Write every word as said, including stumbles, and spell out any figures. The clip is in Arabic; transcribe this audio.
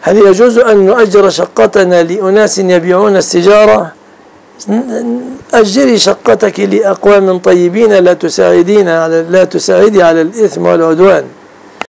هل يجوز أن نؤجر شقتنا لأناس يبيعون السجارة؟ أجري شقتك لأقوام طيبين لا تساعدين على لا تساعدي على الإثم والعدوان.